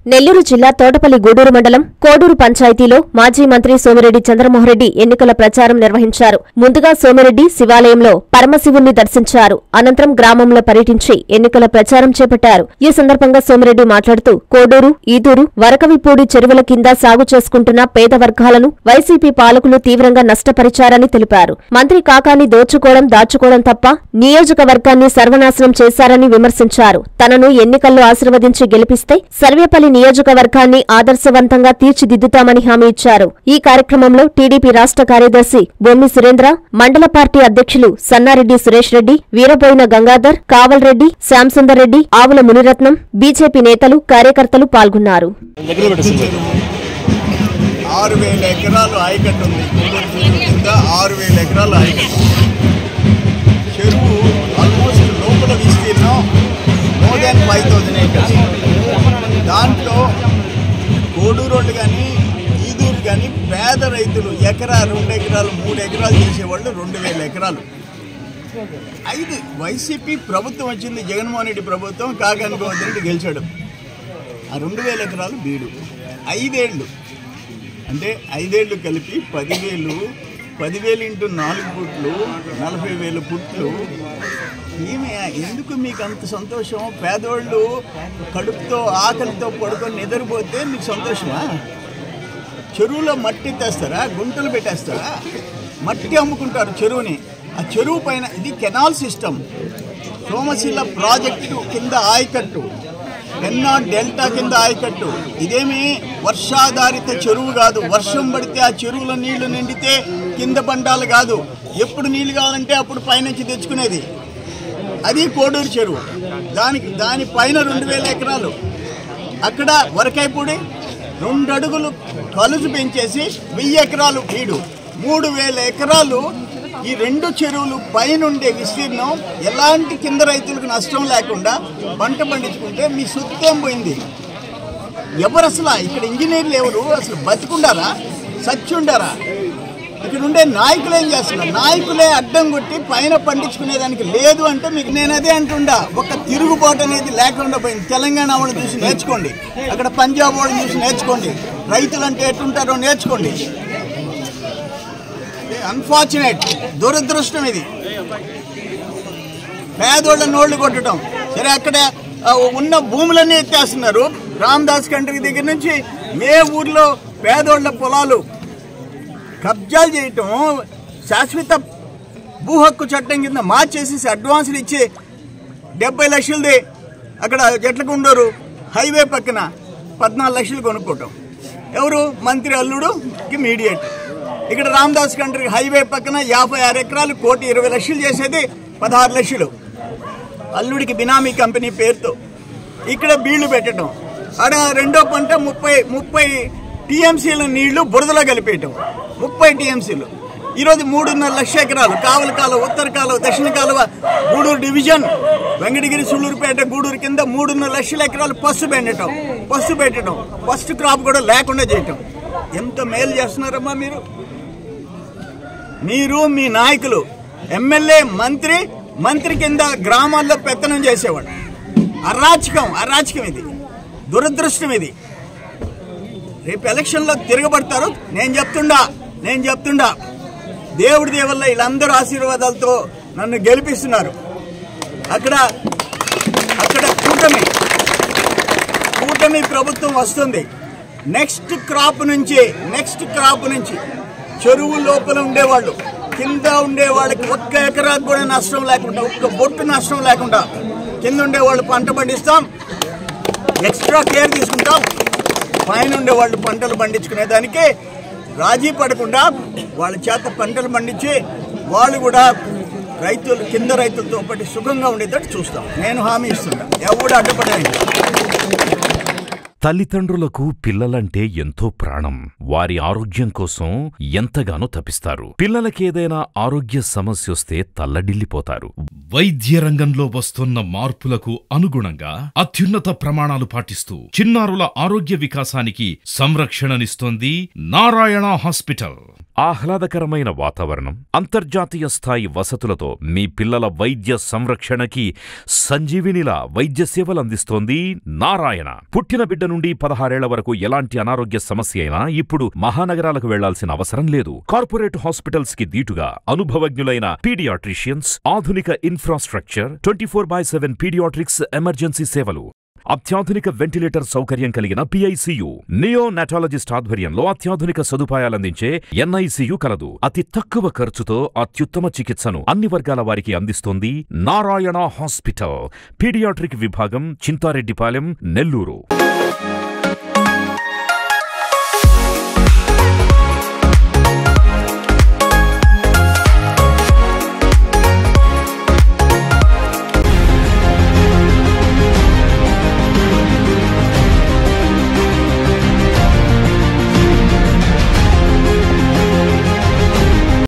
నెల్లూరు జిల్లా తోటపల్లి గూడూరు మండలం కోడూరు పంచాయతీలో మాజీ మంత్రి సోమిరెడ్డి చంద్రమోహన్రెడ్డి ఎన్నికల ప్రచారం నిర్వహించారు. ముందుగా సోమిరెడ్డి శివాలయంలో పరమశివుణ్ణి దర్శించారు. అనంతరం గ్రామంలో పర్యటించి ఎన్నికల ప్రచారం చేపట్టారు. ఈ సందర్భంగా సోమిరెడ్డి మాట్లాడుతూ కోడూరు, ఈదూరు, వరకవిపూడి చెరువుల కింద సాగు చేసుకుంటున్న పేద వర్గాలను వైసీపీ పాలకులు తీవ్రంగా నష్టపరిచారని తెలిపారు. మంత్రి కాకాని దాచుకోవడం తప్ప నియోజకవర్గాన్ని సర్వనాశనం చేశారని విమర్శించారు. తనను ఎన్నికల్లో ఆశీర్వదించి గెలిపిస్తే సర్వేపల్లి నియోజకవర్గాన్ని ఆదర్శవంతంగా తీర్చిదిద్దుతామని హామీ ఇచ్చారు. ఈ కార్యక్రమంలో టీడీపీ రాష్ట్ర కార్యదర్శి బొమ్మి సురేంద్ర, మండల పార్టీ అధ్యక్షులు సన్నారెడ్డి సురేష్ రెడ్డి, వీరబోయిన గంగాధర్, కావల్ రెడ్డి, శ్యాంసుందర్ రెడ్డి, ఆవుల మునిరత్నం, బీజేపీ నేతలు, కార్యకర్తలు పాల్గొన్నారు. 6,000 ఎకరాలు ఆయకట్టు ఉంది. 6,000 ఎకరాలు ఆయకట్టు. చెరువు ఆల్మోస్ట్ లోపల విస్తీర్ణం మోర్ దాన్ 5,000 ఏకర్స్. దాంట్లో కోడూరు రోడ్డు కానీ ఈదూరు కానీ పేద రైతులు ఎకరా 2 ఎకరాలు 3 ఎకరాలు చేసేవాళ్ళు 2,000 ఎకరాలు. వైసీపీ ప్రభుత్వం వచ్చింది, జగన్మోహన్ రెడ్డి ప్రభుత్వం, కాకాని గోవర్ధన్ రెడ్డి గెలిచాడు. ఆ 2,000 ఎకరాలు బీడు. 5 ఏళ్ళు అంటే 5 ఏళ్ళు కలిపి 10,000 ఇంటూ 4 పుట్లు 40,000 పుట్లు. ఎందుకు మీకు అంత సంతోషం? పేదవాళ్ళు కడుపుతో ఆకలితో పడుకొని నిద్రపోతే మీకు సంతోషమా? చెరువులో మట్టి తెస్తారా? గుంటలు పెట్టేస్తారా? మట్టి అమ్ముకుంటారు చెరువుని. ఆ చెరువు పైన ఇది కెనాల్ సిస్టమ్. సోమశిల ప్రాజెక్టు కింద ఆయకట్టు, పెన్నా డెల్టా కింద ఆయకట్టు. ఇదేమి వర్షాధారిత చెరువు కాదు. వర్షం పడితే ఆ చెరువులో నీళ్లు నిండితే కింద బండాలు కాదు. ఎప్పుడు నీళ్లు కావాలంటే అప్పుడు పైనుంచి తెచ్చుకునేది. అది కోడూరు చెరువు. దానిపైన 2,000 ఎకరాలు. అక్కడ వరకైపూడి 2 అడుగులు కలుసు పెంచేసి 1,000 ఎకరాలు బీడు. 3,000 ఎకరాలు. ఈ 2 చెరువులు పైనుండే విస్తీర్ణం ఎలాంటి కింద రైతులకు నష్టం లేకుండా పంట పండించుకుంటే మీ సొత్తేం పోయింది? ఎవరు అసలు ఇక్కడ ఇంజనీర్లు ఎవరు? అసలు బతికుండారా? సచ్చుండారా? ఇక్కడ ఉండే నాయకులు ఏం చేస్తున్నారు? నాయకులే అడ్డం కొట్టి పైన పండించుకునేదానికి లేదు అంటే మీకు నేను అదే అంటుండా. ఒక తిరుగుబాటు అనేది లేకుండా పోయింది. తెలంగాణ వాళ్ళని చూసి నేర్చుకోండి, అక్కడ పంజాబ్ వాళ్ళని చూసి నేర్చుకోండి, రైతులు అంటే ఎట్టుంటారో నేర్చుకోండి. అన్ఫార్చునేట్, దురదృష్టం ఇది. పేదోళ్ళ నోళ్లు కొట్టడం. సరే, అక్కడ ఉన్న భూములన్నీ ఎత్తేస్తున్నారు. రామదాస్ కంట్రీ దగ్గర నుంచి ఏ ఊర్లో పేదోళ్ల పొలాలు కబ్జాలు చేయటం, శాశ్వత భూ హక్కు చట్టం కింద మార్చేసి అడ్వాన్సులు ఇచ్చి 70 లక్షలది అక్కడ జట్లకుండూరు హైవే పక్కన 14 లక్షలు కొనుక్కోవటం. ఎవరు? మంత్రి అల్లుడుకి మీడియేట్. ఇక్కడ రామదాస్ కంట్రీ హైవే పక్కన 56 ఎకరాలు 1,20,00,000 చేసేది 16 లక్షలు అల్లుడికి బినామీ కంపెనీ పేరుతో. ఇక్కడ బీళ్లు పెట్టడం. ఆడ రెండో పంట 30 టీఎంసీల నీళ్లు బురదలో కలిపేయటం. 30 టీఎంసీలు. ఈరోజు 3.5 లక్షల ఎకరాలు. కావలి కాలువ, ఉత్తర కాలువ, దక్షిణ కాలువ, గూడూరు డివిజన్, వెంకటగిరి, సుళ్ళూరుపేట, గూడూరు కింద 3.5 లక్షల ఎకరాలు పసుపు పెట్టడం. ఫస్ట్ క్రాప్ కూడా లేకుండా చేయటం. ఎంత మేలు చేస్తున్నారమ్మా మీరు మీ నాయకులు. ఎమ్మెల్యే, మంత్రి కింద గ్రామాల్లో పెత్తనం చేసేవాడు. అరాచకం ఇది. దురదృష్టం ఇది. రేపు ఎలక్షన్లో తిరగబడతారు. నేను చెప్తుండా దేవుడి దేవల్ల వీళ్ళందరూ ఆశీర్వాదాలతో నన్ను గెలిపిస్తున్నారు. అక్కడ కూటమి ప్రభుత్వం వస్తుంది. నెక్స్ట్ క్రాప్ నుంచి చెరువు లోపల ఉండేవాళ్ళు, కింద ఉండేవాళ్ళకి 1 ఎకరాకు కూడా నష్టం లేకుండా, 1 బొట్టు నష్టం లేకుండా కింద ఉండేవాళ్ళు పంట పండిస్తాం. ఎక్స్ట్రా కేర్ తీసుకుంటాం. పైన ఉండేవాళ్ళు పంటలు పండించుకునేదానికి రాజీ పడకుండా వాళ్ళ చేత పంటలు పండించి వాళ్ళు కూడా కింద రైతులతో పాటు సుఖంగా ఉండేటట్టు చూస్తాం. నేను హామీ ఇస్తున్నా. ఎవడు అడ్డుపడేయండి. తల్లిదండ్రులకు పిల్లలంటే ఎంతో ప్రాణం. వారి ఆరోగ్యం కోసం ఎంతగానో తపిస్తారు. పిల్లలకేదైనా ఆరోగ్య సమస్యొస్తే తల్లడిల్లిపోతారు. వైద్య రంగంలో వస్తున్న మార్పులకు అనుగుణంగా అత్యున్నత ప్రమాణాలు పాటిస్తూ చిన్నారుల ఆరోగ్య వికాసానికి సంరక్షణనిస్తోంది నారాయణ హాస్పిటల్. ఆహ్లాదకరమైన వాతావరణం, అంతర్జాతీయ స్థాయి వసతులతో మీ పిల్లల వైద్య సంరక్షణకి సంజీవినిలా వైద్య సేవలు అందిస్తోంది నారాయణ. పుట్టిన బిడ్డ నుండి 16 ఏళ్ల వరకు ఎలాంటి అనారోగ్య సమస్య అయినా ఇప్పుడు మహానగరాలకు వెళ్లాల్సిన అవసరం లేదు. కార్పొరేట్ హాస్పిటల్స్ కి దీటుగా అనుభవజ్ఞులైన పీడియాట్రిషియన్స్, ఆధునిక ఇన్ఫ్రాస్ట్రక్చర్, 24/7 పీడియాట్రిక్స్ ఎమర్జెన్సీ సేవలు, అత్యాధునిక వెంటిలేటర్ సౌకర్యం కలిగిన PICU, నియోనాటాలజిస్ట్ ఆధ్వర్యంలో అత్యాధునిక సదుపాయాలందించే NICU కలదు. అతి తక్కువ ఖర్చుతో అత్యుత్తమ చికిత్సను అన్ని వర్గాల వారికి అందిస్తోంది నారాయణ హాస్పిటల్. పీడియాట్రిక్ విభాగం, చింతారెడ్డిపాలెం, నెల్లూరు.